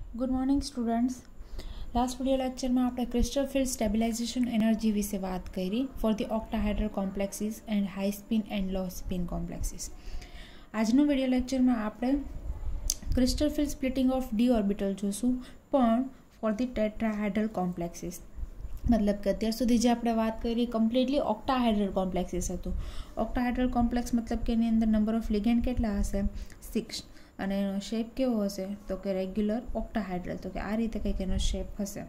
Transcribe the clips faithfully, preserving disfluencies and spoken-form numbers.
Good morning students. Last video lecture में आपणे crystal field stabilisation energy विषे बात करी for the octahedral complexes and high spin and low spin complexes. आजनो video lecture में आपणे crystal field splitting of D orbital जोशुं पण फॉर द टेट्राहेड्रल कॉम्प्लेक्सीज। मतलब कि अत्यार सुधी जे आपणे वात करी कम्प्लीटली ऑक्टाहेड्रल कॉम्प्लेक्सीज हतुं। ऑक्टाहेड्रल कॉम्प्लेक्स मतलब कि एनी अंदर नंबर ऑफ लिगेंड केटला हशे सिक्स અને એનો શેપ કેવો હશે તો કે રેગ્યુલર ઓક્ટાહાઇડ્રલ, તો કે આ રીતે કંઈક એનો શેપ હશે।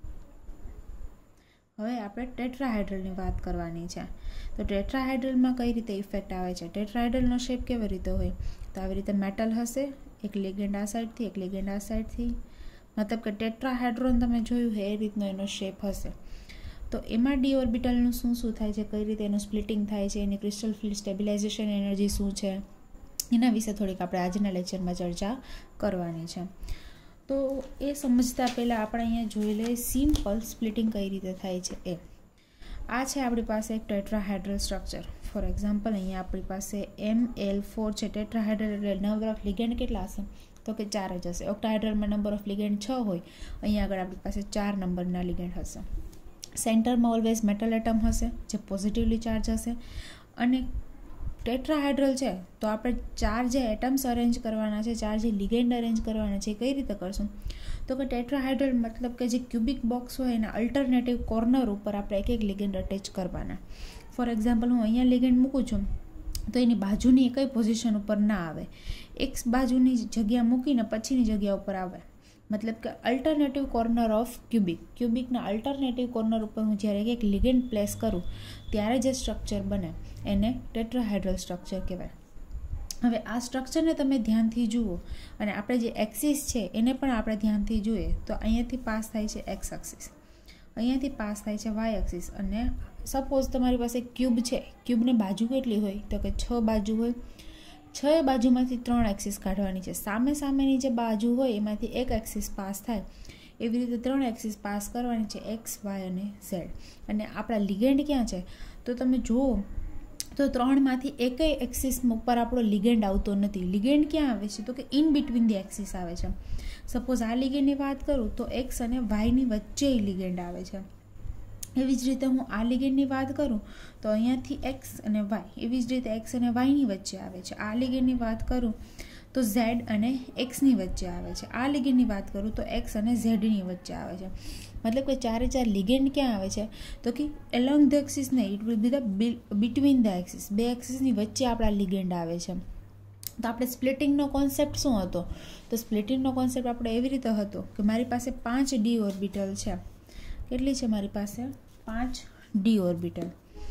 હવે આપણે ટેટ્રાહાઇડ્રલની વાત કરવાની છે। તો ટેટ્રાહાઇડ્રલમાં કઈ રીતે ઇફેક્ટ આવે છે? ટેટ્રાહાઇડ્રલનો શેપ કેવી રીતે હોય? તો આવી રીતે મેટલ હશે, એક લિગેન્ડ આ સાઈડથી એક લિગેન્ડ આ સાઈડથી, મતલબ કે ટેટ્રાહાઇડ્રોન તમે જોયું છે એ રીતનો એનો શેપ હશે। તો એમાં ડી ઓર્બિટલનું શું શું થાય છે, કઈ રીતે એનું સ્પ્લિટિંગ થાય છે, એની ક્રિસ્ટલ ફીલ્ડ સ્ટેબિલાઇઝેશન એનર્જી શું છે, એના વિશે થોડીક આપણે આજના લેક્ચરમાં ચર્ચા કરવાની છે। તો એ સમજતા પહેલાં આપણે અહીંયા જોઈ લઈએ સિમ્પલ સ્પ્લિટિંગ કઈ રીતે થાય છે એ। આ છે આપણી પાસે એક ટેટ્રાહાઇડ્રલ સ્ટ્રક્ચર। ફોર એક્ઝામ્પલ અહીંયા આપણી પાસે એમ એલ ફોર છે। ટેટ્રાહાઇડ્રલ એટલે નંબર ઓફ લિગેન્ડ કેટલા હશે તો કે ચાર જ હશે। ઓક્ટાહાઇડ્રલમાં નંબર ઓફ લિગેન્ડ છ હોય, અહીંયા આગળ આપણી પાસે ચાર નંબરના લિગેન્ડ હશે। સેન્ટરમાં ઓલવેઝ મેટલ એટમ હશે જે પોઝિટિવલી ચાર્જ હશે, અને ટેટ્રાહાઇડ્રલ છે તો આપણે ચાર જે એટમ્સ અરેન્જ કરવાના છે, ચાર જે લિગેન્ડ અરેન્જ કરવાના છે, કઈ રીતે કરશું તો કે ટેટ્રાહાઇડ્રલ મતલબ કે જે ક્યુબિક બોક્સ હોય એના અલ્ટરનેટિવ કોર્નર ઉપર આપણે એક એક લિગેન્ડ અટેચ કરવાના। ફોર એક્ઝામ્પલ હું અહીંયા લિગેન્ડ મૂકું છું તો એની બાજુની એકઈ પોઝિશન ઉપર ના આવે, એક બાજુની જગ્યા મૂકીને પછીની જગ્યા ઉપર આવે, મતલબ કે અલ્ટરનેટિવ કોર્નર ઓફ ક્યુબિક ક્યુબિકના અલ્ટરનેટિવ કોર્નર ઉપર હું જ્યારે એક લિગેન્ડ પ્લેસ કરું ત્યારે જે સ્ટ્રક્ચર બને એને ટેટ્રાહાઇડ્રલ સ્ટ્રક્ચર કહેવાય। હવે આ સ્ટ્રક્ચરને તમે ધ્યાનથી જુઓ અને આપણે જે એક્સિસ છે એને પણ આપણે ધ્યાનથી જોઈએ તો અહીંયાથી પાસ થાય છે એક્સ એક્સિસ, અહીંયાથી પાસ થાય છે વાય એક્સિસ, અને સપોઝ તમારી પાસે ક્યુબ છે, ક્યુબની બાજુ કેટલી હોય તો કે છ બાજુ હોય, છ બાજુમાંથી ત્રણ એક્સિસ કાઢવાની છે, સામે સામેની જે બાજુ હોય એમાંથી એક એક્સિસ પાસ થાય, એવી રીતે ત્રણ એક્સિસ પાસ કરવાની છે એક્સ વાય અને ઝેડ। અને આપણા લિગેન્ડ ક્યાં છે તો તમે જુઓ તો ત્રણમાંથી એકય એક્સિસ ઉપર આપણો લિગેન્ડ આવતો નથી। લિગેન્ડ ક્યાં આવે છે તો કે ઇન બિટવીન ધી એક્સિસ આવે છે। સપોઝ આ લિગેન્ડની વાત કરું તો એક્સ અને વાયની વચ્ચે લિગેન્ડ આવે છે। એવી જ રીતે હું આ લિગેન્ડની વાત કરું તો અહીંયાથી એક્સ અને વાય, એવી જ રીતે એક્સ અને વાયની વચ્ચે આવે છે। આ લિગેન્ડની વાત કરું તો ઝેડ અને એક્સની વચ્ચે આવે છે। આ લિગેન્ડની વાત કરું તો એક્સ અને ઝેડની વચ્ચે આવે છે। મતલબ કે ચારે ચાર લિગેન્ડ ક્યાં આવે છે તો કે એલોંગ ધ એક્સિસ નહીં, it will be the between the axis, બે એક્સિસની વચ્ચે આપણા લિગેન્ડ આવે છે। તો આપણે સ્પ્લિટિંગનો કોન્સેપ્ટ શું હતો તો સ્પ્લિટિંગનો કોન્સેપ્ટ આપણે એવી રીતે હતો કે મારી પાસે પાંચ ડી ઓર્બિટલ છે। કેટલી છે મારી પાસે? પાંચ ડી ઓર્બિટલ।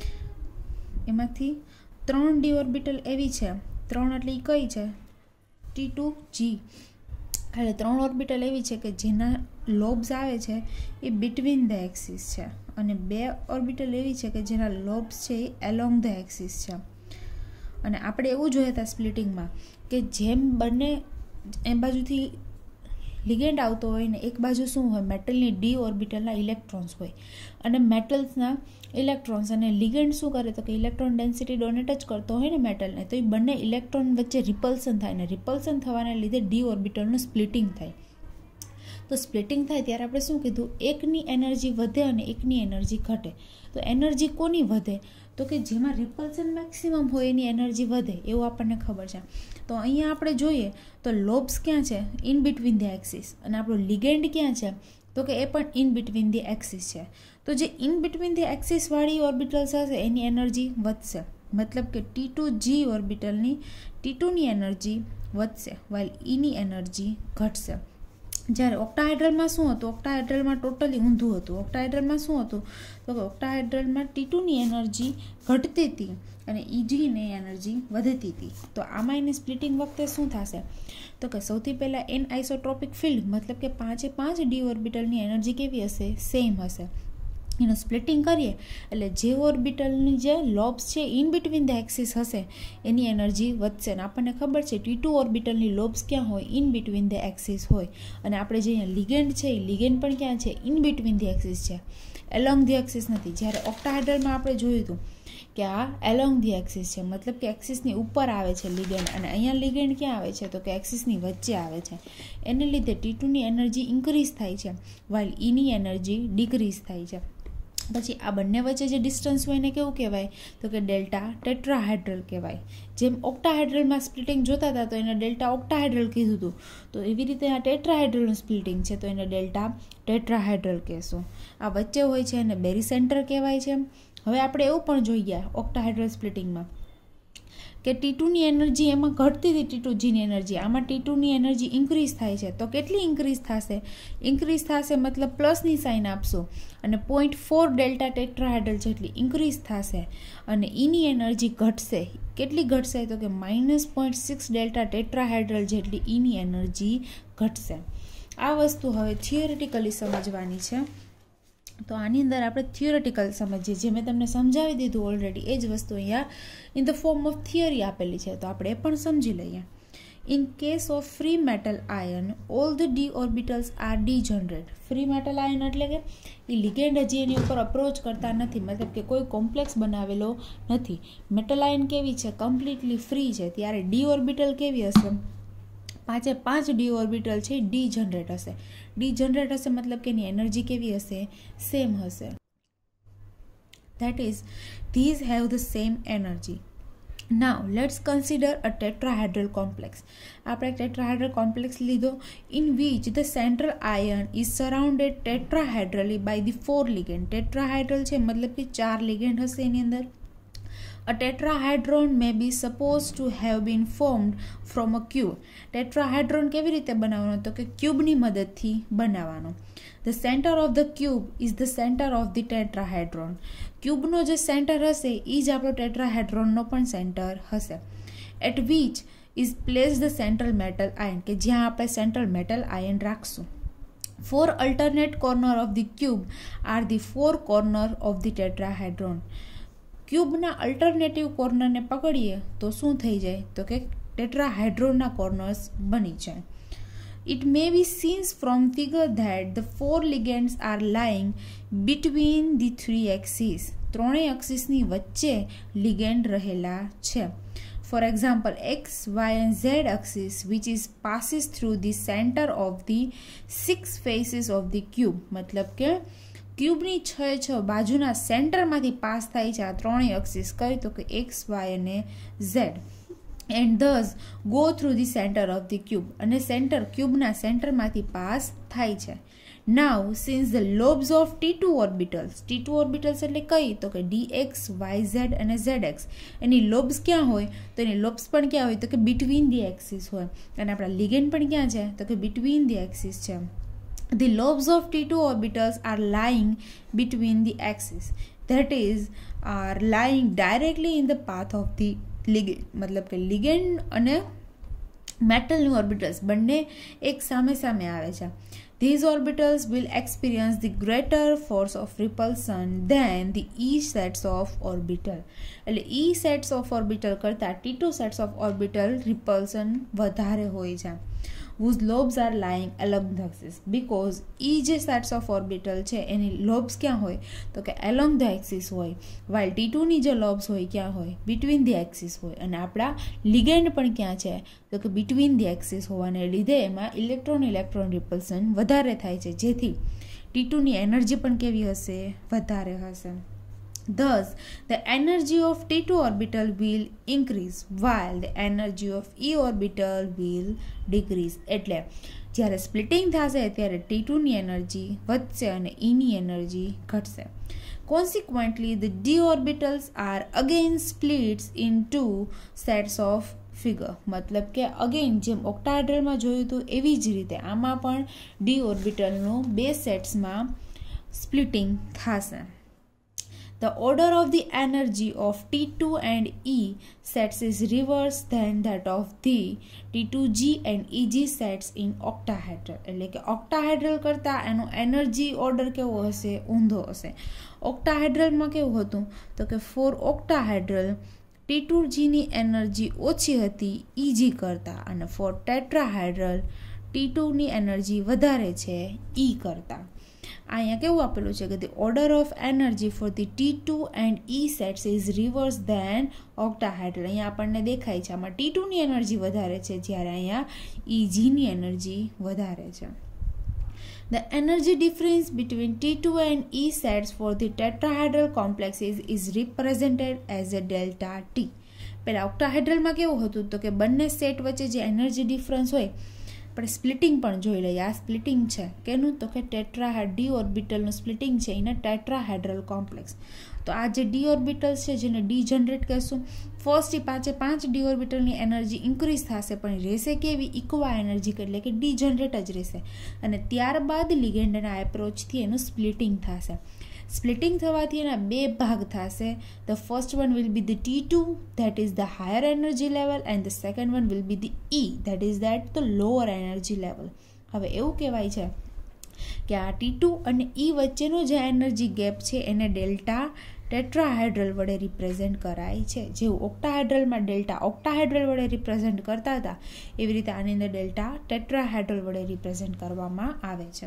એમાંથી ત્રણ ડી ઓર્બિટલ એવી છે, ત્રણ એટલે એ કઈ છે ટી ટુ જી, એટલે ત્રણ ઓર્બિટલ એવી છે કે જેના લોબ્સ આવે છે એ બિટવીન ધ એક્સિસ છે, અને બે ઓર્બિટલ એવી છે કે જેના લોબ્સ છે એ એલોંગ ધ એક્સિસ છે। અને આપણે એવું જોયા હતા સ્પ્લિટિંગમાં કે જેમ બંને એ બાજુથી લિગેન્ડ આવતો હોય ને એક બાજુ શું હોય મેટલની ડી ઓર્બિટલના ઇલેક્ટ્રોન્સ હોય, અને મેટલ્સના ઇલેક્ટ્રોન્સ અને લિગેન્ડ શું કરે તો કે ઇલેક્ટ્રોન ડેન્સિટી ડોનેટ જ કરતો હોય ને મેટલને, તો એ બંને ઇલેક્ટ્રોન વચ્ચે રિપલ્સન થાય ને રિપલ્સન થવાના લીધે ડી ઓર્બિટલનું સ્પ્લિટિંગ થાય। તો સ્પ્લિટિંગ થાય ત્યારે આપણે શું કીધું એકની એનર્જી વધે અને એકની એનર્જી ઘટે। તો એનર્જી કોની વધે તો કે જેમાં રિપલ્સન મેક્સિમમ હોય એની એનર્જી વધે એવું આપણને ખબર છે। તો અહીંયા આપણે જોઈએ તો લોબ્સ ક્યાં છે? ઇન બિટવીન ધી એક્સિસ, અને આપણો લિગેન્ડ ક્યાં છે તો કે એ પણ ઇન બિટવીન ધી એક્સિસ છે। તો જે ઇન બિટવીન ધી એક્સિસ વાળી ઓર્બિટલ્સ હશે એની એનર્જી વધશે, મતલબ કે ટી ટુ જી ઓર્બિટલની ટી ટુની એનર્જી વધશે વાઇલ ઈની એનર્જી ઘટશે। જ્યારે ઓક્ટાહાઇડ્રલમાં શું હતું? ઓક્ટાહાઇડ્રલમાં ટોટલી ઊંધું હતું। ઓક્ટાહાઇડ્રલમાં શું હતું તો કે ઓક્ટાહાઇડ્રલમાં ટી ટુની એનર્જી ઘટતી હતી અને ઈજીની એનર્જી વધતી હતી। તો આમાં એને સ્પ્લિટિંગ વખતે શું થશે તો કે સૌથી પહેલાં એન આઇસોટ્રોપિક ફિલ્ડ, મતલબ કે પાંચે પાંચ ડી ઓર્બિટલની એનર્જી કેવી હશે? સેમ હશે। એનું સ્પ્લિટિંગ કરીએ એટલે જે ઓર્બિટલની જે લોબ્સ છે ઇન બિટવીન ધ એક્સિસ હશે એની એનર્જી વધશે, અને આપણને ખબર છે ટી ટુ ઓર્બિટલની લોબ્સ ક્યાં હોય? ઇન બિટવીન ધ એક્સિસ હોય, અને આપણે જે અહીંયા લિગેન્ડ છે એ લિગેન્ડ પણ ક્યાં છે? ઇન બિટવીન ધ એક્સિસ છે। એલોંગ ધી એક્સિસ નથી. જ્યારે ઓક્ટાહાઇડ્રલમાં આપણે જોયું હતું કે આ એલોંગ ધી એક્સિસ છે, મતલબ કે એક્સિસની ઉપર આવે છે લિગેન્ડ, અને અહીંયા લિગેન્ડ ક્યાં આવે છે તો કે એક્સિસની વચ્ચે આવે છે. એને લીધે ટી ટુની એનર્જી ઇન્ક્રીઝ થાય છે, વાઇલ ઈની એનર્જી ડિક્રીઝ થાય છે. પછી આ બંને વચ્ચે જે ડિસ્ટન્સ હોય એને કેવું કહેવાય તો કે ડેલ્ટા ટેટ્રાહાઇડ્રલ કહેવાય. જેમ ઓક્ટાહાઇડ્રલમાં સ્પ્લિટિંગ જોતા હતા તો એને ડેલ્ટા ઓક્ટાહાઇડ્રલ કીધું હતું, તો એવી રીતે આ ટેટ્રાહાઇડ્રલનું સ્પ્લિટિંગ છે તો એને ડેલ્ટા ટેટ્રાહાઇડ્રલ કહેશું. આ વચ્ચે હોય છે એને બેરીસેન્ટર કહેવાય છે. હવે આપણે એવું પણ જોઈ ગયા ઓક્ટાહાઇડ્રલ સ્પ્લિટિંગમાં કે ટી ટુની એનર્જી એમાં ઘટતી હતી, ટી ટુ જીની એનર્જી, આમાં ટી ટુની એનર્જી ઇન્ક્રીઝ થાય છે. તો કેટલી ઇન્ક્રીઝ થશે? ઇન્ક્રીઝ થશે મતલબ પ્લસની સાઇન આપશું અને પોઈન્ટ ફોર ડેલ્ટા ટેટ્રાહાઇડ્રલ જેટલી ઇન્ક્રીઝ થશે, અને ઈની એનર્જી ઘટશે. કેટલી ઘટશે તો કે minus point six delta tetrahedral જેટલી ઈની એનર્જી ઘટશે. આ વસ્તુ હવે થિયોરિટિકલી સમજવાની છે. તો આની અંદર આપણે થિયોરિટિકલ સમજીએ, જે મેં તમને સમજાવી દીધું ઓલરેડી, એ જ વસ્તુ અહીંયા in the form of theory આપેલી છે, તો આપણે એ પણ સમજી લઈએ. In case of free metal ion all the D orbitals are degenerate. Free metal ion એટલે કે એ લિગેન્ડ હજી એની ઉપર અપ્રોચ કરતા નથી, મતલબ કે કોઈ કોમ્પ્લેક્સ બનાવેલો નથી. મેટલ આયન કેવી છે? કમ્પ્લીટલી ફ્રી છે. ત્યારે ડી ઓર્બિટલ કેવી હશે? પાંચે પાંચ ડી ઓર્બિટલ છે ડી જનરેટ હશે. ડી જનરેટ હશે મતલબ કે એની એનર્જી કેવી હશે? સેમ હશે. That is, these have the same energy. Now let's consider a tetrahedral complex. આપણે tetrahedral complex લીધો in which the central ion is surrounded tetrahedrally by the four ligand. tetrahedral છે મતલબ કે ચાર ligand હશે એની અંદર. A tetrahedron may be supposed to have been formed from a cube. tetrahedron કેવી રીતે બનાવવાનો તો કે ક્યુબની મદદથી બનાવવાનો. The center of the cube is the center of the tetrahedron. ક્યુબનો જે સેન્ટર હશે એ જ આપણો ટેટ્રાહેડ્રોનનો પણ સેન્ટર હશે. At which is placed the central metal ion, કે જ્યાં આપણે સેન્ટ્રલ મેટલ આયન રાખશું. Four alternate corner of the cube are the four corner of the tetrahedron. ક્યુબના અલ્ટરનેટિવ કોર્નરને પકડીએ તો શું થઈ જાય તો કે ટેટ્રાહેડ્રોનના કોર્નર્સ બની જાય. It may be seen from figure that the four ligands are lying between the three axes. ત્રણેય એક્સિસની વચ્ચે લિગેન્ડ રહેલા છે. For example, X, Y and Z axis which is passes through the center of the six faces of the cube. મતલબ કે ક્યુબની છ છ બાજુના સેન્ટરમાંથી પાસ થાય છે આ ત્રણેય એક્સિસ, કઈ તો કે એક્સ, વાય અને Z. And these go through the centre of the cube, અને સેન્ટર ક્યુબના સેન્ટરમાંથી પાસ થાય છે. Now since the lobes of T two orbitals, T two orbitals એટલે કઈ તો કે ડી એક્સ, વાય ઝેડ અને ઝેડ એક્સ, એની લોબ્સ ક્યાં હોય તો એની લોબ્સ પણ ક્યાં હોય તો કે બિટવીન ધી એક્સિસ હોય, અને આપણા લિગેન્ડ પણ ક્યાં છે તો કે બિટવીન ધી એક્સિસ છે. The lobes of T two orbitals are lying between the axes, that is are lying directly in the path of the ligand. मतलब કે ligand અને metal orbitals બંને એક સામે સામે આવે છે. These orbitals will experience the greater force of repulsion than the E sets of orbital. એટલે E sets of orbital કરતા T two sets of orbital repulsion વધારે હોય છે. whose lobes are lying along the axis, because E જે sets of orbital છે એની lobes ક્યાં હોય તો કે along the axis હોય, while T two ની જે lobes હોય ક્યાં હોય between the axis હોય, અને આપણા ligand પણ ક્યાં છે તો કે between the axis હોવાને લીધે એમાં ઇલેક્ટ્રોન ઇલેક્ટ્રોન રિપલ્સન વધારે થાય છે, જેથી T two ની એનર્જી પણ કેવી હશે વધારે હશે. Thus, the energy of T two orbital will increase while the energy of E orbital will decrease. એટલે જ્યારે સ્પ્લિટિંગ થશે ત્યારે T two ની એનર્જી વધશે અને E ની એનર્જી ઘટશે. Consequently, the D orbitals are again splits into sets of figure. મતલબ કે અગેન જેમ ઓક્ટાહેડ્રલમાં જોયું હતું એવી જ રીતે આમાં પણ ડી ઓર્બિટલનું બે સેટ્સમાં સ્પ્લિટિંગ થશે. The order of the energy of T two and E sets is reversed than that of the T two G and E G sets in octahedral. એટલે કે octahedral કરતાં એનો એનર્જી ઓર્ડર કેવો હશે ઊંધો હશે. ઓક્ટાહેડ્રલમાં કેવું હતું તો કે for octahedral T two G ની એનર્જી ઓછી હતી E G કરતાં, અને ફોર ટેટ્રાહેડ્રલ T two ની એનર્જી વધારે છે E કરતાં. અહીંયા કેવું આપેલું છે કે the order of energy for the T two and E sets is reverse than octahedral. અહીંયા આપણને દેખાય છે આમાં ટી ટુની એનર્જી વધારે છે જ્યારે અહીંયા ઈજીની એનર્જી વધારે છે. The energy difference between T two and E sets for the tetrahedral complexes is represented as a delta T. પહેલાં ઓક્ટાહાઇડ્રલમાં કેવું હતું તો કે બંને સેટ વચ્ચે જે એનર્જી ડિફરન્સ હોય, આપણે સ્પ્લિટિંગ પણ જોઈ લઈએ. આ સ્પ્લિટિંગ છે કેનું તો કે ટેટ્રા ડી ઓર્બિટલનું સ્પ્લિટિંગ છે એને ટેટ્રાહેડ્રલ કોમ્પ્લેક્સ. તો આ જે ડી ઓર્બિટલ છે જેને ડી જનરેટ કહેશું, ફર્સ્ટ પાંચે પાંચ ડી ઓર્બિટલની એનર્જી ઇન્ક્રીઝ થશે પણ રહેશે કેવી ઇક્વા એનર્જી, એટલે કે ડી જનરેટ જ રહેશે. અને ત્યારબાદ લિગેન્ડના એપ્રોચથી એનું સ્પ્લિટિંગ થશે. સ્પ્લિટિંગ થવાથી એના બે ભાગ થશે. The first one will be the T two that is the higher energy level and the second one will be the E that is that the lower energy level. હવે એવું કહેવાય છે કે આ ટી ટુ અને ઈ વચ્ચેનો જે energy gap છે એને ડેલ્ટા ટેટ્રાહેડ્રલ વડે રિપ્રેઝેન્ટ કરાય છે. જેવું ઓક્ટાહેડ્રલમાં ડેલ્ટા ઓક્ટાહેડ્રલ વડે રિપ્રેઝેન્ટ કરતા હતા એવી રીતે આની અંદર ડેલ્ટા ટેટ્રાહેડ્રલ વડે રિપ્રેઝેન્ટ કરવામાં આવે છે.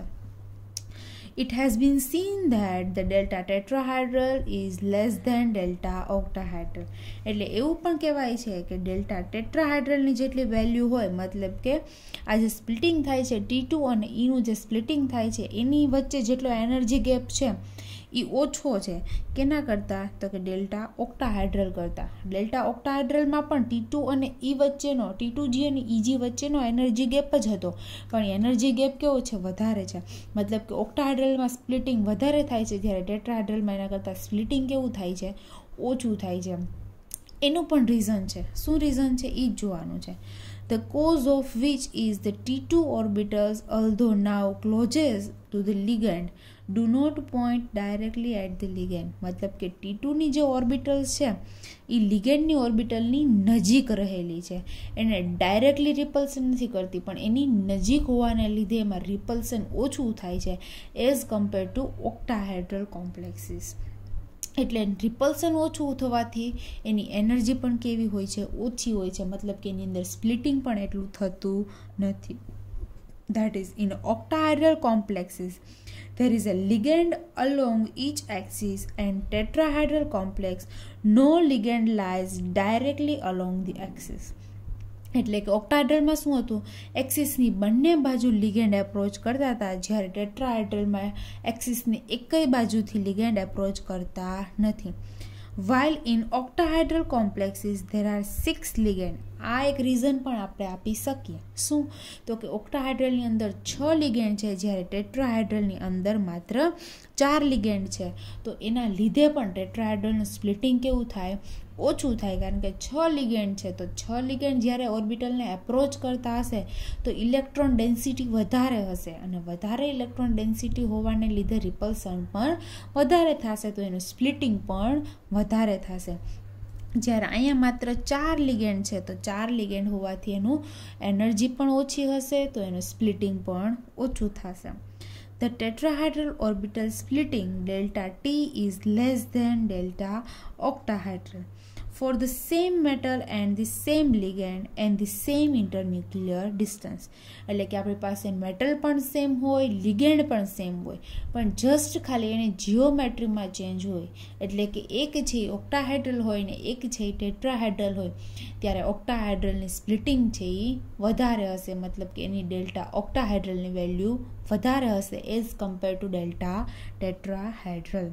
It has been seen that the delta tetrahedral is less than delta octahedral. એટલે એવું પણ કહેવાય છે કે ડેલ્ટા ટેટ્રાહેડ્રલની જેટલી વેલ્યુ હોય, મતલબ કે આ જે સ્પ્લિટિંગ થાય છે ટી ટુ અને ઈનું જે સ્પ્લિટિંગ થાય છે એની વચ્ચે જેટલો એનર્જી ગેપ છે એ ઓછો છે કેના કરતાં તો કે ડેલ્ટા ઓક્ટાહેડ્રલ કરતાં. ડેલ્ટા ઓક્ટાહેડ્રલમાં પણ ટી ટુ અને ઈ વચ્ચેનો ટી ટુ જી અને ઈજી વચ્ચેનો એનર્જી ગેપ જ હતો, પણ એનર્જી ગેપ કેવો છે વધારે છે. મતલબ કે ઓક્ટાહેડ્રલમાં સ્પ્લિટિંગ વધારે થાય છે જ્યારે ટેટ્રાહેડ્રલમાં એના કરતાં સ્પ્લિટિંગ કેવું થાય છે ઓછું થાય છે. એનું પણ રીઝન છે. શું રીઝન છે એ જ જોવાનું છે. The cause of which is the T two orbitals, although now closest to the ligand, do not point directly at the ligand. મતલબ કે ટી ટુની જે ઓર્બિટલ્સ છે એ લિગેન્ડની ઓર્બિટલની નજીક રહેલી છે, એને ડાયરેક્ટલી રિપલ્સન નથી કરતી પણ એની નજીક હોવાને લીધે એમાં રિપલ્સન ઓછું થાય છે as compare to octahedral complexes. એટલે રિપલ્સન ઓછું થવાથી એની એનર્જી પણ કેવી હોય છે ઓછી હોય છે, મતલબ કે એની અંદર સ્પ્લિટિંગ પણ એટલું થતું નથી. That is, in octahedral complexes there is a ligand along each axis, and tetrahedral complex no ligand lies directly along the axis. એટલે કે ઓક્ટાહેડ્રલમાં શું હતું, એક્સિસની બંને બાજુ લિગેન્ડ એપ્રોચ કરતા હતા, જ્યારે ટેટ્રાહેડ્રલમાં એક્સિસની એક જ બાજુથી લિગેન્ડ એપ્રોચ કરતા નથી. While in octahedral complexes there are six ligand. આ એક રીઝન પણ આપણે આપી શકીએ. શું તો કે ઓક્ટાહેડ્રલની અંદર છ લિગેન્ડ છે જ્યારે ટેટ્રાહેડ્રલની અંદર માત્ર ચાર લિગેન્ડ છે. તો એના લીધે પણ ટેટ્રાહેડ્રલનું સ્પ્લિટિંગ કેવું થાય ઓછું થાય, કારણ કે છ લિગેન્ડ છે તો છ લિગેન્ડ જ્યારે ઓર્બિટલને એપ્રોચ કરતા હશે તો ઇલેક્ટ્રોન ડેન્સિટી વધારે હશે, અને વધારે ઇલેક્ટ્રોન ડેન્સિટી હોવાને લીધે રિપલ્સન પણ વધારે થશે, તો એનું સ્પ્લિટિંગ પણ વધારે થશે. જ્યારે અહીંયા માત્ર ચાર લિગેન્ડ છે તો ચાર લિગેન્ડ હોવાથી એનું એનર્જી પણ ઓછી હશે તો એનું સ્પ્લિટિંગ પણ ઓછું થશે. The tetrahedral orbital splitting delta T is less than delta octahedral for the same metal and the same ligand and the same internuclear distance. એટલે કે આપણી પાસે મેટલ પણ સેમ હોય, લિગેન્ડ પણ સેમ હોય, પણ જસ્ટ ખાલી એને જીઓમેટ્રીમાં ચેન્જ હોય. એટલે કે એક છે એ ઓક્ટાહેડ્રલ હોય ને એક છે એ ટેટ્રાહેડ્રલ હોય, ત્યારે ઓક્ટાહેડ્રલની સ્પ્લિટિંગ છે એ વધારે હશે, મતલબ કે એની ડેલ્ટા ઓક્ટાહેડ્રલની વેલ્યુ વધારે હશે as compare to delta tetrahedral.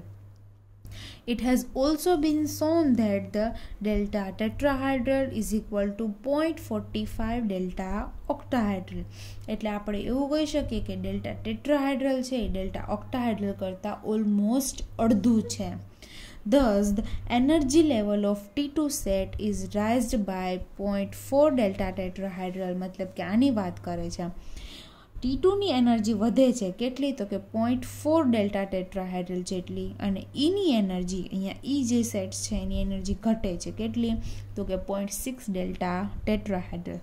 It has also been shown that the delta tetrahedral is equal to zero point four five delta octahedral. એટલે આપણે એવું કહી શકીએ કે ડેલ્ટા ટેટ્રાહેડ્રલ છે એ ડેલ્ટા ઓક્ટાહેડ્રલ કરતાં ઓલમોસ્ટ અડધું છે. Thus, the energy level of T two set is raised by zero point four delta tetrahedral. મતલબ કે આની વાત કરે છે. ટી ટુની એનર્જી વધે છે કેટલી તો કે પોઈન્ટ ફોર ડેલ્ટા ટેટ્રાહેડ્રલ જેટલી, અને ઈની એનર્જી અહીંયા ઈ જે સેટ્સ છે એની એનર્જી ઘટે છે કેટલી તો કે પોઈન્ટ સિક્સ ડેલ્ટા ટેટ્રાહેડ્રલ.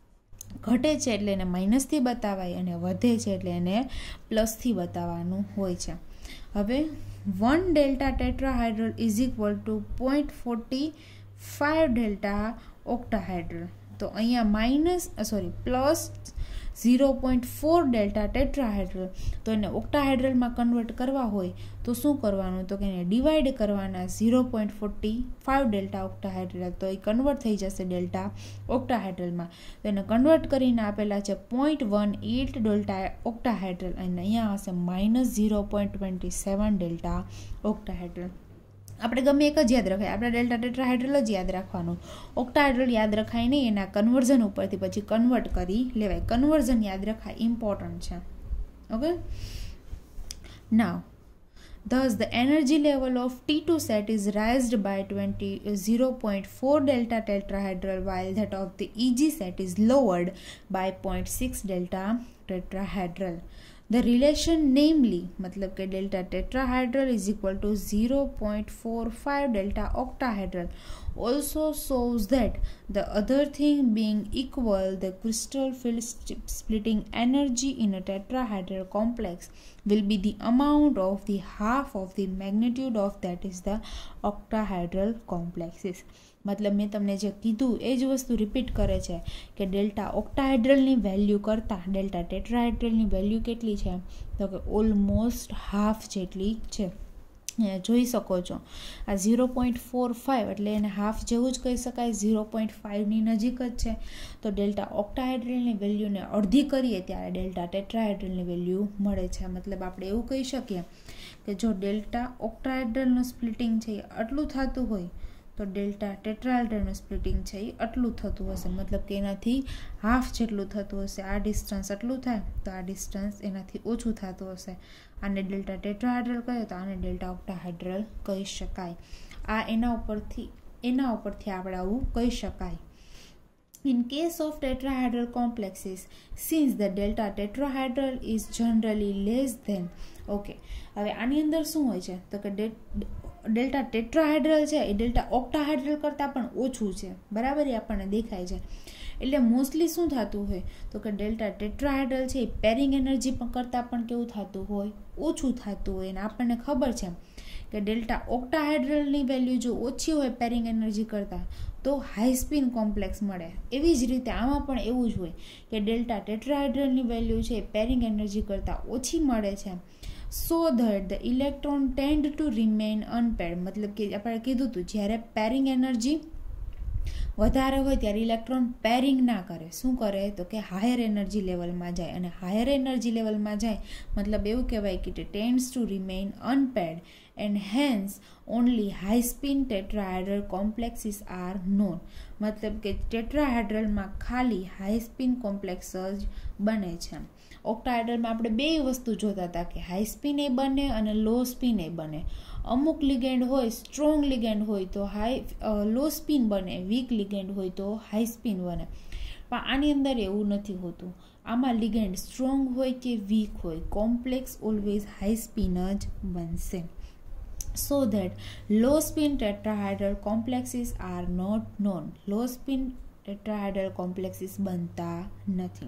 ઘટે છે એટલે એને માઇનસથી બતાવાય અને વધે છે એટલે એને પ્લસથી બતાવવાનું હોય છે. હવે one delta tetrahedral is equal to point forty five delta octahedral. તો અહીંયા minus sorry plus zero point four delta tetrahedral. તો એને ઓક્ટાહાઇડ્રલમાં કન્વર્ટ કરવા હોય તો શું કરવાનું, તો કે એને ડિવાઈડ કરવાના zero point forty five delta octahedral, તો એ કન્વર્ટ થઈ જશે ડેલ્ટા ઓક્ટાહાઇડ્રલમાં. તો એને કન્વર્ટ કરીને આપેલા છે point one eight delta octahedral, અને અહીંયા હશે minus zero point twenty seven delta octahedral. આપણે ગમે એક જ યાદ રખાય, આપણે ડેલ્ટા ટેટ્રાહાઇડ્રલ જ યાદ રાખવાનું. ઓક્ટાહાઇડ્રલ યાદ રખાય નહીં, એના કન્વર્ઝન ઉપરથી પછી કન્વર્ટ કરી લેવાય. કન્વર્ઝન યાદ રખાય, ઇમ્પોર્ટન્ટ છે. Okay, now thus the energy level of T two set is raised by twenty zero point four delta tetrahedral, while that of the E G set is lowered by zero point six delta tetrahedral. The relation, namely, मतलब कि delta tetrahedral is equal to zero point four five delta octahedral, also shows that the other thing being equal, the crystal field splitting energy in a tetrahedral complex will be the amount of the half of the magnitude of that is the octahedral complexes. મતલબ મેં તમને જે કીધું એ જ વસ્તુ repeat કરે છે કે ડેલ્ટા ઓક્ટાહાઇડ્રલની વેલ્યુ કરતાં ડેલ્ટા ટેટ્રાહાઇડ્રલની વેલ્યુ કેટલી છે, તો કે ઓલમોસ્ટ હાફ જેટલી છે. જોઈ શકો છો આ ઝીરો પોઈન્ટ ફોર ફાઇવ એટલે એને હાફ જેવું જ કહી શકાય, ઝીરો પોઈન્ટ ફાઇવની નજીક જ છે. તો ડેલ્ટા ઓક્ટાહાઇડ્રલની વેલ્યુને અડધી કરીએ ત્યારે ડેલ્ટા ટેટ્રાહાઇડ્રલની વેલ્યુ મળે છે. મતલબ આપણે એવું કહી શકીએ કે જો ડેલ્ટા ઓક્ટાહાઇડ્રલનું સ્પ્લિટિંગ છે એ આટલું થતું હોય તો ડેલ્ટા ટેટ્રાહાઇડ્રલનું સ્પ્લિટિંગ છે એ આટલું થતું હશે. મતલબ કે એનાથી હાફ જેટલું થતું હશે. આ ડિસ્ટન્સ આટલું થાય તો આ ડિસ્ટન્સ એનાથી ઓછું થતું હશે. આને ડેલ્ટા ટેટ્રાહાઇડ્રલ કહે તો આને ડેલ્ટા ઓક્ટાહાઇડ્રલ કહી શકાય. આ એના ઉપરથી એના ઉપરથી આપણે આવું કહી શકાય. In case of tetrahedral complexes, since the delta tetrahedral is generally less than, okay, હવે આની અંદર શું હોય છે તો કે ડેલ્ટા ટેટ્રાહાઇડ્રલ છે એ ડેલ્ટા ઓક્ટાહાઇડ્રલ કરતાં પણ ઓછું છે, બરાબર, એ આપણને દેખાય છે. એટલે મોસ્ટલી શું થતું હોય તો કે ડેલ્ટા ટેટ્રાહાઇડ્રલ છે એ પેરિંગ એનર્જી પણ કરતાં પણ કેવું થતું હોય, ઓછું થતું હોય. અને આપણને ખબર છે કે ડેલ્ટા ઓક્ટાહાઇડ્રલની વેલ્યુ જો ઓછી હોય પેરિંગ એનર્જી કરતાં તો હાઈ સ્પિન કોમ્પ્લેક્સ મળે. એવી જ રીતે આમાં પણ એવું જ હોય કે ડેલ્ટા ટેટ્રાહાઇડ્રલની વેલ્યુ છે પેરિંગ એનર્જી કરતાં ઓછી મળે છે. So that the electron tend to remain unpaired, મતલબ કે આપણે કીધું હતું જ્યારે પેરિંગ એનર્જી વધારે હોય ત્યારે ઇલેક્ટ્રોન પેરિંગ ના કરે. શું કરે તો કે હાયર એનર્જી લેવલમાં જાય, અને હાયર એનર્જી લેવલમાં જાય મતલબ એવું કહેવાય કે it tends to remain unpaired and hence only high spin tetrahedral complexes are known. મતલબ કે ટેટ્રાહાઇડ્રલમાં ખાલી હાઈ સ્પિન કોમ્પ્લેક્સ જ બને છે. ઓક્ટાહાઇડ્રલમાં આપણે બે વસ્તુ જોતા હતા કે હાઈ સ્પિન એ બને અને લો સ્પિન એ બને. અમુક લિગેન્ડ હોય, સ્ટ્રોંગ લિગેન્ડ હોય તો હાઈ લો સ્પિન બને, વીક લિગેન્ડ હોય તો હાઈ સ્પિન બને. પણ આની અંદર એવું નથી હોતું. આમાં લિગેન્ડ સ્ટ્રોંગ હોય કે વીક હોય, કોમ્પ્લેક્સ ઓલવેઝ હાઈ સ્પિન જ બનશે. So that low spin tetrahedral complexes are not known. Low spin tetrahedral complexes બનતા નથી.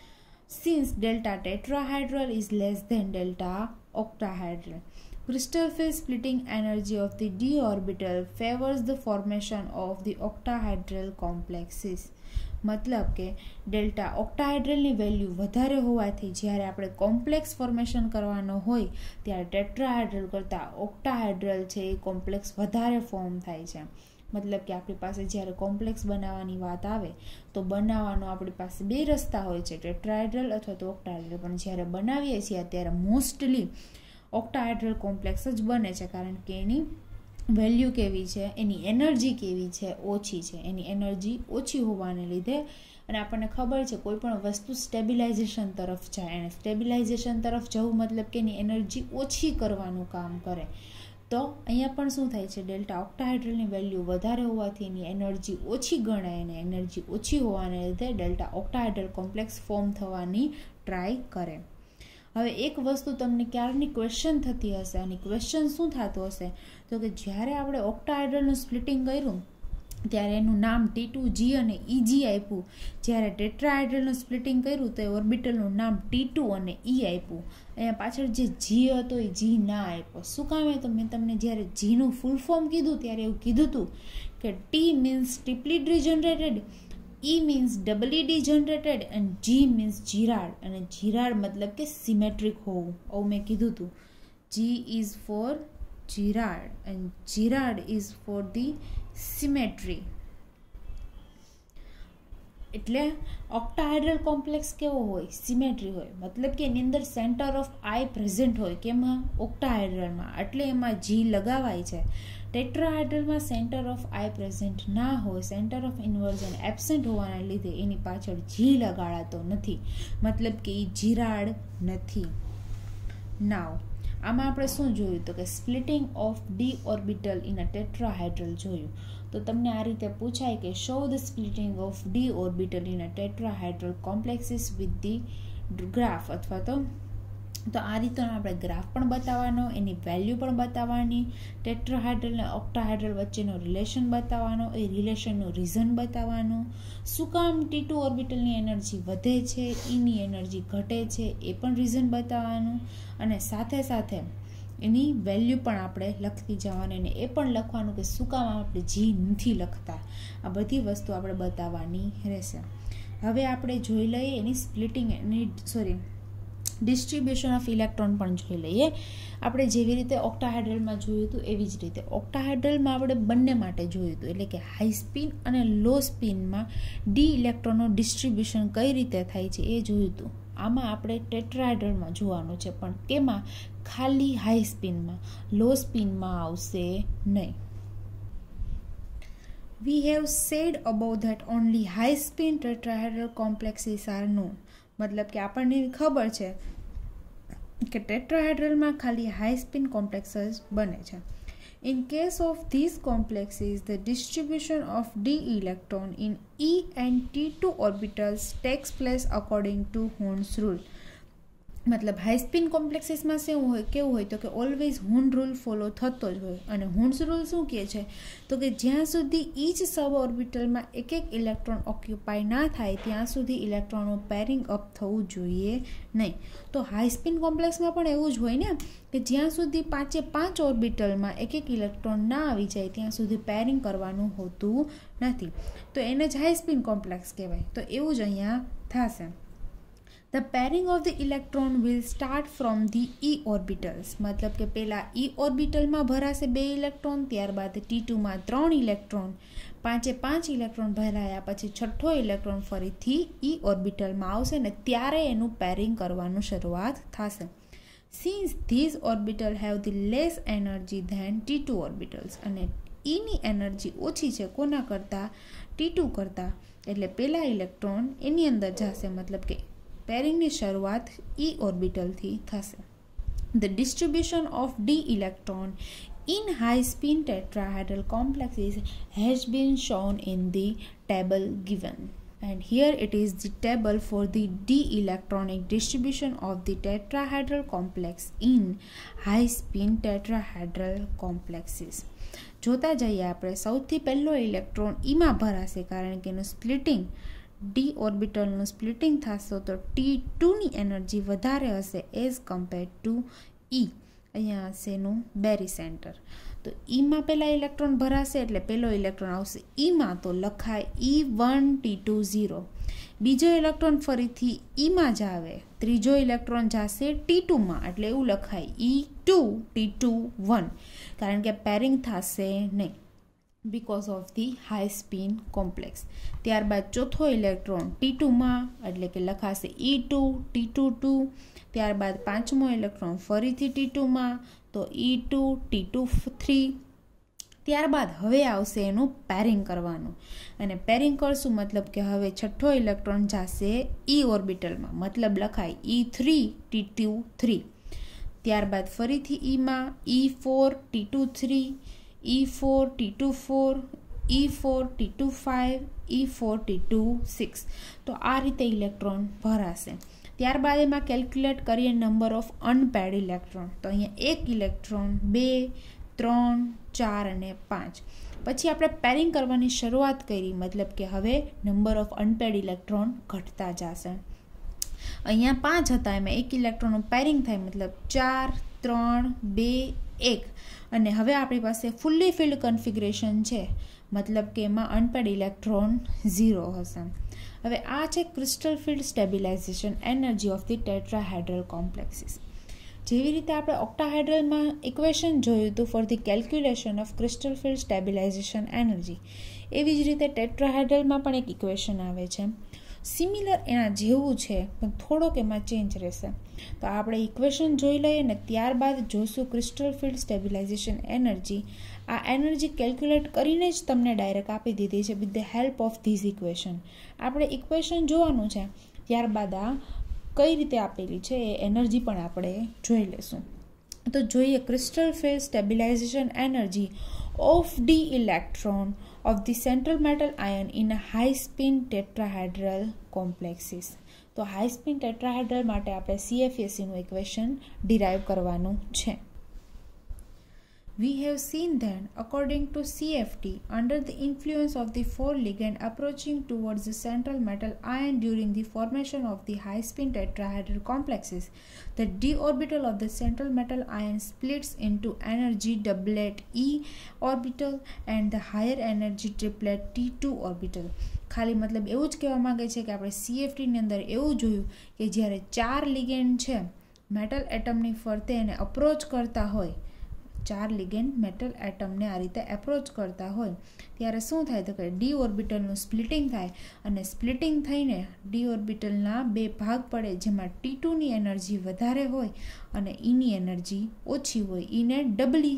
Since delta tetrahedral is less than delta octahedral, crystal field splitting energy of the d orbital favors the formation of the octahedral complexes. મતલબ કે delta ઓક્ટાહાઇડ્રલની value વધારે હોવાથી જ્યારે આપણે complex formation કરવાનો હોય ત્યારે ટેટ્રાહાઇડ્રલ કરતાં ઓક્ટાહાઇડ્રલ છે એ કોમ્પ્લેક્સ વધારે ફોર્મ થાય છે. મતલબ કે આપણી પાસે જ્યારે કોમ્પ્લેક્સ બનાવવાની વાત આવે તો બનાવવાનો આપણી પાસે બે રસ્તા હોય છે, ટેટ્રાહાઇડ્રલ અથવા તો ઓક્ટાહાઇડ્રલ. પણ જ્યારે બનાવીએ છીએ ત્યારે મોસ્ટલી ઓક્ટાહાઇડ્રલ કોમ્પ્લેક્સ જ બને છે, કારણ કે એની વેલ્યુ કેવી છે, એની એનર્જી કેવી છે, ઓછી છે. એની એનર્જી ઓછી હોવાને લીધે, અને આપણને ખબર છે કોઈ પણ વસ્તુ સ્ટેબિલાઇઝેશન તરફ જાય, અને સ્ટેબિલાઇઝેશન તરફ જવું મતલબ કે એની એનર્જી ઓછી કરવાનું કામ કરે. તો અહીંયા પણ શું થાય છે, ડેલ્ટા ઓક્ટાહાઇડ્રલની વેલ્યુ વધારે હોવાથી એની એનર્જી ઓછી ગણાય, અને એનર્જી ઓછી હોવાને લીધે ડેલ્ટા ઓક્ટાહાઇડ્રલ કોમ્પ્લેક્સ ફોર્મ થવાની ટ્રાય કરે. હવે એક વસ્તુ તમને ક્યારની ક્વેશ્ચન થતી હશે, અને ક્વેશ્ચન શું થતું હશે તો કે જ્યારે આપણે ઓક્ટાહાઇડ્રલનું સ્પ્લિટિંગ કર્યું ત્યારે એનું નામ ટી ટુ જી અને ઈજી આપ્યું. જ્યારે ટેટ્રાહાઇડ્રલનું સ્પ્લિટિંગ કર્યું તો એ ઓર્બિટલનું નામ ટી ટુ અને ઈ આપ્યું. અહીંયા પાછળ જે જી હતો એ જી ના આપ્યો. શું કામ એ તો મેં તમને જ્યારે જીનું ફૂલ ફોર્મ કીધું ત્યારે એવું કીધું હતું કે T means triplet degenerated, E means double E D generated and G means Girard. અને Girard મતલબ કે સિમેટ્રિક હોવું. આવું મેં કીધું હતું. G is for Girard and Girard is for the symmetry. એટલે ઓક્ટાહાઇડ્રલ કોમ્પ્લેક્સ કેવો હોય? સિમેટ્રી હોય. મતલબ કે એની અંદર સેન્ટર ઓફ આઈ પ્રેઝન્ટ હોય. કેમાં? ઓક્ટાહાઇડ્રલમાં. એટલે એમાં જી લગાવાય છે. ટેટ્રાહાઇડ્રલમાં સેન્ટર ઓફ આઈ પ્રેઝન્ટ ના હોય, સેન્ટર ઓફ ઇન્વર્ઝન એબસેન્ટ હોવાના લીધે એની પાછળ જી લગાડાતો નથી. મતલબ કે એ જીરાડ નથી. નાવ આમાં આપણે શું જોયું? તો કે splitting of D orbital in a tetrahedral જોયું. તો તમને આ રીતે પૂછાય કે show the splitting of D orbital in a tetrahedral complexes with the graph, અથવા તો તો આ રીતનો આપણે ગ્રાફ પણ બતાવવાનો, એની વેલ્યુ પણ બતાવવાની, ટેટ્રાહાઇડ્રલ અને ઓક્ટાહાઇડ્રલ વચ્ચેનો રિલેશન બતાવવાનો, એ રિલેશનનું રીઝન બતાવવાનું, શું કામ ટી ટુ ઓર્બિટલની એનર્જી વધે છે, ઈની એનર્જી ઘટે છે, એ પણ રીઝન બતાવવાનું, અને સાથે સાથે એની વેલ્યુ પણ આપણે લખતી જવાની, અને એ પણ લખવાનું કે શું કામ આપણે જી નથી લખતા. આ બધી વસ્તુ આપણે બતાવવાની રહેશે. હવે આપણે જોઈ લઈએ એની સ્પ્લિટિંગ, એની સોરી ડિસ્ટ્રીબ્યુશન ઓફ ઇલેક્ટ્રોન પણ જોઈ લઈએ. આપણે જેવી રીતે ઓક્ટાહાઇડ્રલમાં જોયું હતું એવી જ રીતે ઓક્ટાહાઇડ્રલમાં આપણે બંને માટે જોયું હતું, એટલે કે હાઈ સ્પિન અને લો સ્પિનમાં ડી ઇલેક્ટ્રોનનું ડિસ્ટ્રીબ્યુશન કઈ રીતે થાય છે એ જોયું હતું. આમાં આપણે ટેટ્રાહાઇડ્રલમાં જોવાનું છે, પણ તેમાં ખાલી હાઈ સ્પિનમાં, લો સ્પિનમાં આવશે નહીં. We have said above that only high spin tetrahedral complexes are known. મતલબ કે આપણને ખબર છે કે ટેટ્રાહાઇડ્રલમાં ખાલી હાઈ સ્પિન કોમ્પ્લેક્સ બને છે. In case of these complexes, the distribution of d electron in E and T two orbitals takes place according to Horn's rule. મતલબ હાઈ સ્પિન કોમ્પ્લેક્સીસમાં શું હોય, કેવું હોય તો કે ઓલવેઝ હોર્ન રૂલ ફોલો થતો જ હોય. અને હોર્ન્સ રૂલ શું કહે છે તો કે જ્યાં સુધી ઈચ સબ ઓર્બિટલમાં એક એક ઇલેક્ટ્રોન ઓક્યુપાય ના થાય ત્યાં સુધી ઇલેક્ટ્રોનનું પેરિંગ અપ થવું જોઈએ નહીં. તો હાઈ સ્પિન કોમ્પ્લેક્સમાં પણ એવું જ હોય ને કે જ્યાં સુધી પાંચે પાંચ ઓર્બિટલમાં એક એક ઇલેક્ટ્રોન ના આવી જાય ત્યાં સુધી પેરિંગ કરવાનું હોતું નથી. તો એને જ હાઈ સ્પિન કોમ્પ્લેક્સ કહેવાય. તો એવું જ અહીંયા થશે. The pairing of the electron will start from the E orbitals. મતલબ કે પહેલાં E ઓર્બિટલમાં ભરાશે બે ઇલેક્ટ્રોન, ત્યારબાદ ટી ટુમાં ત્રણ ઇલેક્ટ્રોન, પાંચે પાંચ ઇલેક્ટ્રોન ભરાયા પછી છઠ્ઠો ઇલેક્ટ્રોન ફરીથી E ઓર્બિટલમાં આવશે ને ત્યારે એનું પેરિંગ કરવાનું શરૂઆત થશે. Since these orbitals have the less energy than T two orbitals, અને Eની એનર્જી ઓછી છે કોના કરતાં? ટી ટુ કરતાં, એટલે પહેલા ઇલેક્ટ્રોન એની અંદર જશે. મતલબ કે પેરિંગની શરૂઆત E ઓર્બિટલથી થશે. The distribution of d electron in high spin tetrahedral complexes has been shown in the table given. And here it is the table for the d electronic distribution of the tetrahedral complex in high spin tetrahedral complexes. જોતા જઈએ આપણે. સૌથી પહેલો electron ઈમાં ભરાશે કારણ કે એનું splitting D ઓર્બિટલનું સ્પ્લિટિંગ થશે તો ટી ટુની એનર્જી વધારે હશે એઝ કમ્પેર ટુ ઈ. અહીંયા હશે એનું બેરી સેન્ટર. તો ઈમાં પહેલાં ઇલેક્ટ્રોન ભરાશે એટલે પહેલો ઇલેક્ટ્રોન આવશે ઈમાં, તો લખાય E one T two zero. બીજો ઇલેક્ટ્રોન ફરીથી ઈમાં જ આવે, ત્રીજો ઇલેક્ટ્રોન જશે ટી ટુમાં એટલે એવું લખાય E two T two one, કારણ કે પેરિંગ થશે નહીં because of the high spin complex. ત્યારબાદ ચોથો ઇલેક્ટ્રોન ટી ટુમાં એટલે કે લખાશે E two T two two. ત્યારબાદ પાંચમો ઇલેક્ટ્રોન ફરીથી ટી ટુમાં તો E two T two three. ત્યારબાદ હવે આવશે એનું પેરિંગ કરવાનું, અને પેરિંગ કરશું મતલબ કે હવે છઠ્ઠો ઇલેક્ટ્રોન જશે ઈ ઓર્બિટલમાં, મતલબ લખાય E three T two three. ત્યારબાદ ફરીથી ઈમાં E four T two three, E four T two four, E four T two five, E four T two six. તો આ રીતે ઇલેક્ટ્રોન ભરાશે. ત્યારબાદ એમાં કેલ્ક્યુલેટ કરીએ નંબર ઓફ અનપેર્ડ ઇલેક્ટ્રોન. તો અહીંયા એક ઇલેક્ટ્રોન, બે, ત્રણ, ચાર અને પાંચ. પછી આપણે પેરિંગ કરવાની શરૂઆત કરી, મતલબ કે હવે નંબર ઓફ અનપેર્ડ ઇલેક્ટ્રોન ઘટતા જશે. અહીંયા પાંચ હતા, એમાં એક ઇલેક્ટ્રોનનું પેરિંગ થાય, મતલબ ચાર, ત્રણ, બે, એક. અને હવે આપણી પાસે ફુલ્લી ફિલ્ડ કન્ફિગરેશન છે, મતલબ કે એમાં અનપેડ ઇલેક્ટ્રોન ઝીરો હશે. હવે આ છે crystal field stabilization energy of the tetrahedral complexes. જેવી રીતે આપણે ઓક્ટાહેડ્રલમાં ઇક્વેશન જોયું હતું for the calculation of crystal field stabilization energy, એવી જ રીતે ટેટ્રાહેડ્રલમાં પણ એક ઇક્વેશન આવે છે. સિમિલર એના જેવું છે પણ થોડોક એમાં ચેન્જ રહેશે. તો આપણે ઇક્વેશન જોઈ લઈએ ને ત્યારબાદ જોશું ક્રિસ્ટલ ફિલ્ડ સ્ટેબિલાઇઝેશન એનર્જી. આ એનર્જી કેલ્ક્યુલેટ કરીને જ તમને ડાયરેક્ટ આપી દીધી છે with the help of these equation. આપણે ઇક્વેશન જોવાનું છે, ત્યારબાદ આ કઈ રીતે આપેલી છે એ એનર્જી પણ આપણે જોઈ લેશું. તો જોઈએ crystal field stabilization energy of D electron of the central metal ion in a high spin tetrahedral complexes. તો હાઈ સ્પિન ટેટ્રાહેડ્રલ માટે આપણે સી એફ એ સી નું ઇક્વેશન ડિરાઈવ કરવાનું છે. We have seen that according to C F T, under the influence of the four ligand approaching towards the central metal ion during the formation of the high spin tetrahedral complexes, the d orbital of the central metal ion splits into energy doublet E orbital and the higher energy triplet T two orbital. ખાલી મતલબ એવું જ કહેવા માંગે છે કે આપણે C F T ની અંદર એવું જોયું કે જ્યારે ચાર લિગેન્ડ છે મેટલ એટમની ફરતે એને અપ્રોચ કરતા હોય, ચાર લિગેન્ડ મેટલ એટમને આ રીતે એપ્રોચ કરતા હોય ત્યારે શું થાય તો કે ડી ઓર્બિટલનું સ્પ્લિટિંગ થાય અને સ્પ્લિટિંગ થઈને ડી ઓર્બિટલના બે ભાગ પડે, જેમાં ટી ટુની એનર્જી વધારે હોય અને ઈની એનર્જી ઓછી હોય. ઈને ડબલી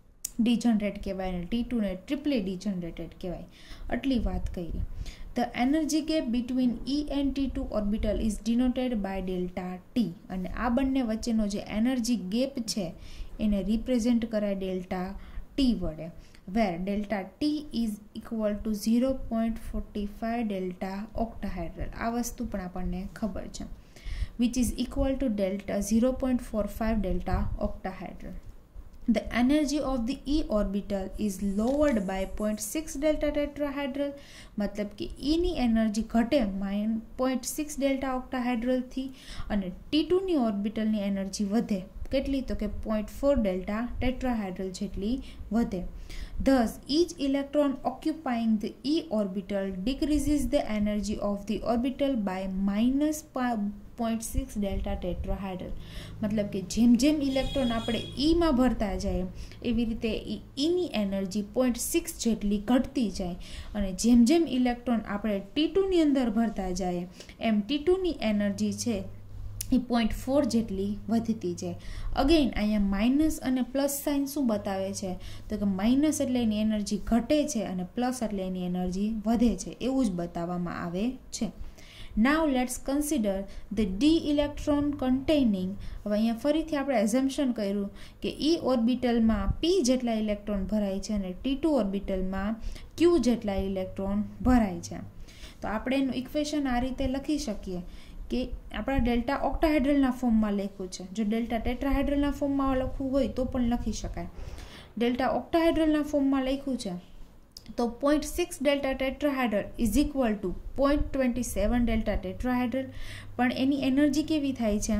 ડીજનરેટ કહેવાય અને ટી ટુને ટ્રિપલી ડીજનરેટેડ કહેવાય. આટલી વાત કરી. The energy gap between E and T two orbital is denoted by delta T. અને આ બંને વચ્ચેનો જે એનર્જી ગેપ છે એને રિપ્રેઝેન્ટ કરાય ડેલ્ટા ટી વડે, where delta T is equal to zero point forty five delta octahedral. આ વસ્તુ પણ આપણને ખબર છે, which is equal to delta zero point four five delta octahedral. The energy of the E orbital is lowered by zero point six delta tetrahedral. मतलब कि E ની energy ઘટે zero point six delta octahedral થી અને T two ની ઓર્બિટલની energy વધે. કેટલી તો કે zero point four delta tetrahedral જેટલી વધે. Thus, each electron occupying the E orbital decreases the energy of the orbital by minus zero point six delta tetrahedral. मतलब કે જેમ જેમ ઇલેક્ટ્રોન આપણે ઈમાં ભરતા જાય એવી રીતે ઈની એનર્જી zero point six જેટલી ઘટતી જાય અને જેમ જેમ ઇલેક્ટ્રોન આપણે ટી ટુની અંદર ભરતા જાય એમ ટી ટુની એનર્જી છે એ zero point four જેટલી વધતી જાય. અગેન અહીંયા માઇનસ અને પ્લસ સાઇન શું બતાવે છે તો કે માઇનસ એટલે એની એનર્જી ઘટે છે અને પ્લસ એટલે એની એનર્જી વધે છે, એવું જ બતાવવામાં આવે છે. Now let's consider the d electron containing. હવે અહીંયા ફરીથી આપણે એઝમ્પશન કર્યું કે E ઓર્બિટલમાં P જેટલા ઇલેક્ટ્રોન ભરાય છે અને ટી ટુ ઓર્બિટલમાં Q જેટલા ઇલેક્ટ્રોન ભરાય છે. તો આપણે એનું ઇક્વેશન આ રીતે લખી શકીએ કે આપણા ડેલ્ટા ઓક્ટાહેડ્રલના ફોર્મમાં લખ્યું છે. જો ડેલ્ટા ટેટ્રાહેડ્રલના ફોર્મમાં લખવું હોય તો પણ લખી શકાય. ડેલ્ટા ઓક્ટાહેડ્રલના ફોર્મમાં લખ્યું છે તો zero point six delta tetrahedral is equal to zero point two seven delta tetrahedral. પણ એની એનર્જી કેવી થાય છે?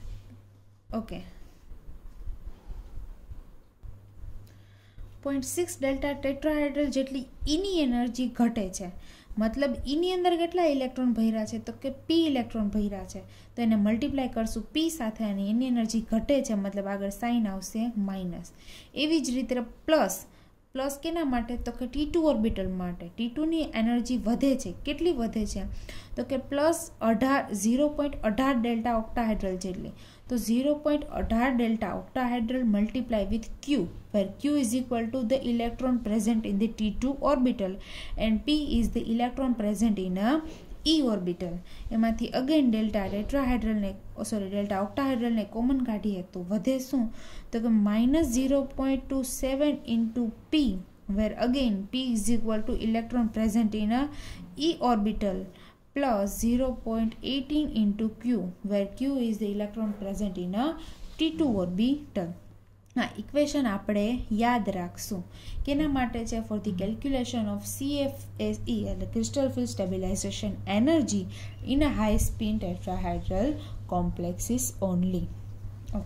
Okay, zero point six delta tetrahedral જેટલી ઈની એનર્જી ઘટે છે. મતલબ ઈની અંદર કેટલા ઇલેક્ટ્રોન ભર્યા છે તો કે પી ઇલેક્ટ્રોન ભર્યા છે, તો એને મલ્ટીપ્લાય કરશું પી સાથે અને એની એનર્જી ઘટે છે, મતલબ આગળ સાઇન આવશે માઇનસ. એવી જ રીતે પ્લસ પ્લસ કેના માટે તો કે ટી ટુ ઓર્બિટલ માટે ટી ટુની એનર્જી વધે છે. કેટલી વધે છે તો કે પ્લસ અઢાર ઝીરો પોઈન્ટ અઢાર ડેલ્ટા ઓક્ટાહેડ્રલ જેટલી. તો ઝીરો પોઈન્ટ અઢાર delta octahedral multiply with Q, where Q is equal to the electron present in the T two orbital and P is the electron present in a E orbital. એમાંથી again delta ટેટ્રાહેડ્રલને sorry delta ઓક્ટાહેડ્રલને common કાઢીએ તો વધે શું તો કે minus zero point two seven into P, where again P is equal to electron present in a E orbital plus zero point eighteen into Q, where Q is the electron present in a T two orbital. હા, equation આપણે યાદ રાખશું કેના માટે છે? For the calculation of C F S E એટલે crystal field stabilization energy in a high spin tetrahedral complexes only. Okay.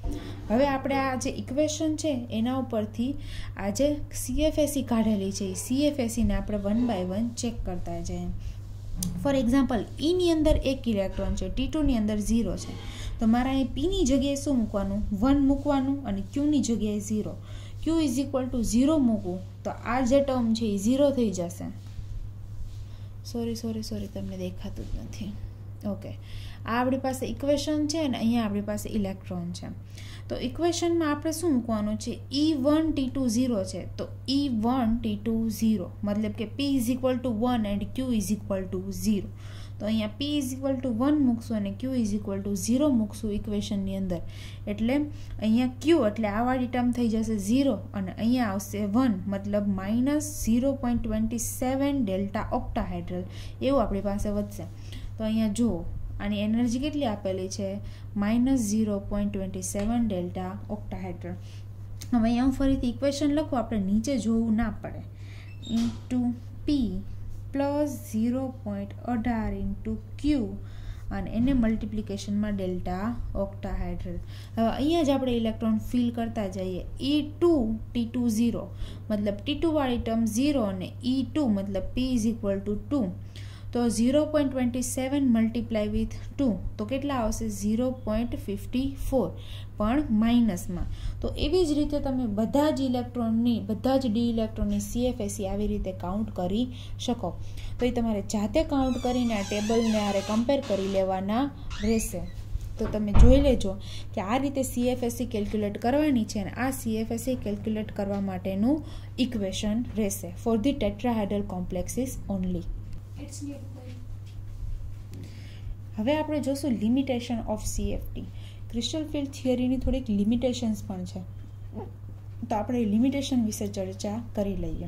હવે આપણે આ જે ઇક્વેશન છે એના ઉપરથી આ જે સીએફએસી કાઢેલી છે એ સીએફએસીને આપણે વન બાય વન ચેક કરતા જઈએ. ફોર એક્ઝામ્પલ, ઈની અંદર એક ઇલેક્ટ્રોન છે, ટી ટુની અંદર ઝીરો છે, તો મારે અહીં પીની જગ્યાએ શું મૂકવાનું? વન મૂકવાનું અને ક્યુની જગ્યાએ zero. Q is equal to zero મૂકવું તો આ જે ટર્મ છે એ ઝીરો થઈ જશે. સોરી સોરી સોરી તમને દેખાતું જ નથી. ઓકે, આ આપણી પાસે ઇક્વેશન છે અને અહીંયા આપણી પાસે ઇલેક્ટ્રોન છે. તો ઇક્વેશનમાં આપણે શું મૂકવાનું છે? E one T two zero છે, તો E one T two zero મતલબ કે P is equal to one and Q is equal to zero. તો અહીંયા P is equal to one મૂકશું અને Q is equal to zero મૂકશું ઇક્વેશનની અંદર. એટલે અહીંયા ક્યુ એટલે આ વાળી ટર્મ થઈ જશે ઝીરો અને અહીંયા આવશે વન મતલબ minus zero point twenty seven delta octahedral એવું આપણી પાસે વધશે. તો અહીંયા જુઓ આની એનર્જી કેટલી આપેલી છે? Minus zero point twenty seven delta octahedral. હવે અહીંયા હું ફરીથી ઇક્વેશન લખું, આપણે નીચે જોવું ના પડે. Into P plus zero point અઢાર ઇન્ટુ ક્યુ અને એને મલ્ટિપ્લિકેશનમાં ડેલ્ટા ઓક્ટાહાઇડ્રલ. હવે અહીંયા જ આપણે ઇલેક્ટ્રોન ફિલ કરતા જઈએ. E two T two zero મતલબ ટી ટુ વાળી ટર્મ ઝીરો અને ઈ ટુ મતલબ P is equal to two. તો zero point twenty seven multiply with two તો કેટલા આવશે? ઝીરો પોઈન્ટ ફિફ્ટી ફોર પણ માઇનસમાં. તો એવી જ રીતે તમે બધા જ ઇલેક્ટ્રોનની બધા જ ડી ઇલેક્ટ્રોનની સીએફએસી આવી રીતે કાઉન્ટ કરી શકો. તો એ તમારે જાતે કાઉન્ટ કરીને આ ટેબલને આરે કમ્પેર કરી લેવાના રહેશે. તો તમે જોઈ લેજો કે આ રીતે સીએફએસી કેલ્ક્યુલેટ કરવાની છે અને આ સીએફએસી કેલ્ક્યુલેટ કરવા માટેનું ઇક્વેશન રહેશે for the tetrahedral complexes only. હવે આપણે જોશું limitation of CFT. Crystal field થિયરીની થોડીક લિમિટેશન્સ પણ છે, તો આપણે લિમિટેશન વિશે ચર્ચા કરી લઈએ.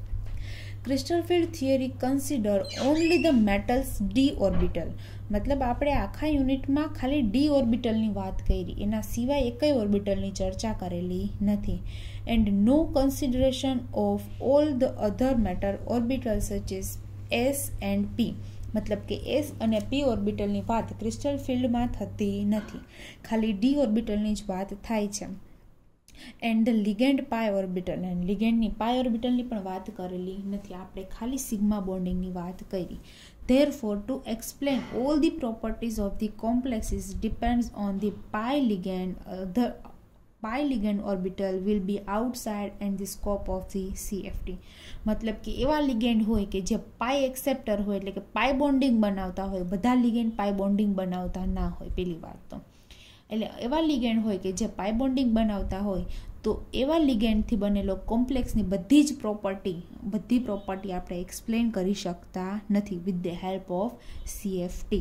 Crystal field theory consider only the metals D orbital મતલબ આપણે આખા યુનિટમાં ખાલી ડી ઓર્બિટલની વાત કરી, એના સિવાય એકય ઓર્બિટલની ચર્ચા કરેલી નથી. And no consideration of all the other matter orbital such is S and P મતલબ કે એસ અને પી ઓર્બિટલની વાત ક્રિસ્ટલ ફિલ્ડમાં થતી નથી, ખાલી ડી ઓર્બિટલની જ વાત થાય છે. And the ligand pi orbital and લિગેન્ડની પાય ઓર્બિટલની પણ વાત કરેલી નથી, આપણે ખાલી સિગ્મા બોન્ડિંગની વાત કરી. Therefore, to explain all the properties of the complexes depends on the pi ligand. Uh, the pi ligand orbital will be outside and the scope of the C F T. મતલબ કે એવા ligand હોય કે જે પાઈ acceptor હોય એટલે કે પાઈ bonding બનાવતા હોય, બધા લિગેન્ડ પાઈ બોન્ડિંગ બનાવતા ના હોય. પેલી વાત તો એટલે એવા લિગેન્ડ હોય કે જે પાઈ બોન્ડિંગ બનાવતા હોય, તો એવા લિગેન્ડથી બનેલો કોમ્પ્લેક્સની બધી જ પ્રોપર્ટી બધી પ્રોપર્ટી આપણે એક્સપ્લેન કરી શકતા નથી with the help of CFT.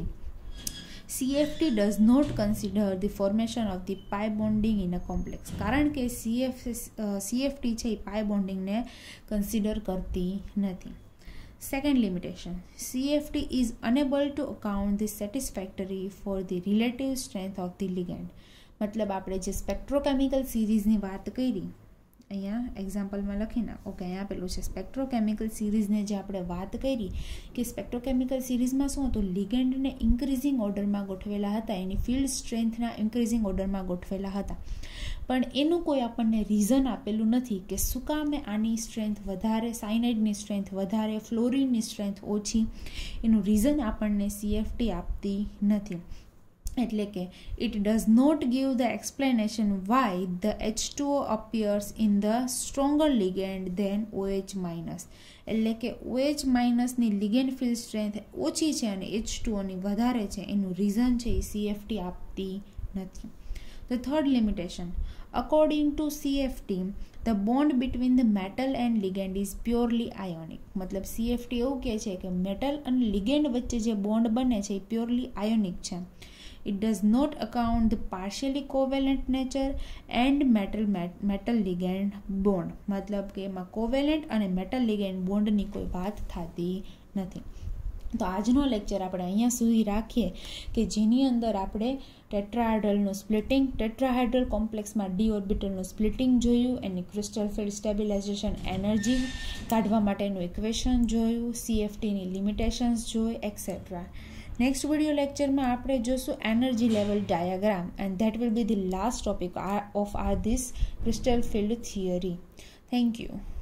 CFT does not consider the formation of the pi bonding in a complex, કારણ કે સીએફ સીએફટી છે એ પાઈ બોન્ડિંગને કન્સિડર કરતી નથી. Second limitation, C F T is unable to account the satisfactory for the relative strength of the ligand. મતલબ આપણે જે સ્પેક્ટ્રોકેમિકલ સિરીઝની વાત કરી, અહીંયા એક્ઝામ્પલમાં લખી નાખો કે અહીંયા પેલું છે સ્પેક્ટ્રોકેમિકલ સિરીઝને જે આપણે વાત કરી કે સ્પેક્ટ્રોકેમિકલ સિરીઝમાં શું હતું, લિગેન્ડને ઇન્ક્રીઝિંગ ઓર્ડરમાં ગોઠવેલા હતા, એની ફિલ્ડ સ્ટ્રેન્થના ઇન્ક્રીઝિંગ ઓર્ડરમાં ગોઠવેલા હતા, પણ એનું કોઈ આપણને રીઝન આપેલું નથી કે શું કામે આની સ્ટ્રેન્થ વધારે, સાયનાઇડની સ્ટ્રેન્થ વધારે, ફ્લોરિનની સ્ટ્રેન્થ ઓછી, એનું રીઝન આપણને સીએફટી આપતી નથી. એટલે કે it does not give the explanation why the H two O appears in the stronger ligand than OH minus. એટલે કે ઓએચ માઇનસની લિગેન્ડ ફિલ્ડ સ્ટ્રેન્થ ઓછી છે અને એચ ટુ ઓની વધારે છે, એનું રીઝન છે એ સીએફટી આપતી નથી. The third limitation, according to C F T, the bond between the metal and ligand is purely ionic. મતલબ C F T એવું કહે છે કે મેટલ અને લિગેન્ડ વચ્ચે જે બોન્ડ બને છે એ પ્યોરલી આયોનિક છે. It does not account the partially covalent nature and metal metal ligand bond. મતલબ કે એમાં કોવેલેન્ટ અને મેટલ લિગેન્ડ બોન્ડની કોઈ વાત થતી નથી. તો આજનો લેક્ચર આપણે અહીંયા સુધી રાખીએ કે જેની અંદર આપણે ટેટ્રાહાઇડ્રલનું સ્પ્લિટિંગ, ટેટ્રાહાઇડ્રલ કોમ્પ્લેક્સમાં ડી ઓર્બિટલનું સ્પ્લિટિંગ જોયું, એની ક્રિસ્ટલ ફિલ્ડ સ્ટેબિલાઇઝેશન એનર્જી કાઢવા માટેનું ઇક્વેશન જોયું, સીએફટીની લિમિટેશન્સ જોઈ એક્સેટ્રા. નેક્સ્ટ વિડીયો લેક્ચરમાં આપણે જોશું energy level diagram and that will be the last topic of our this crystal field theory. Thank you.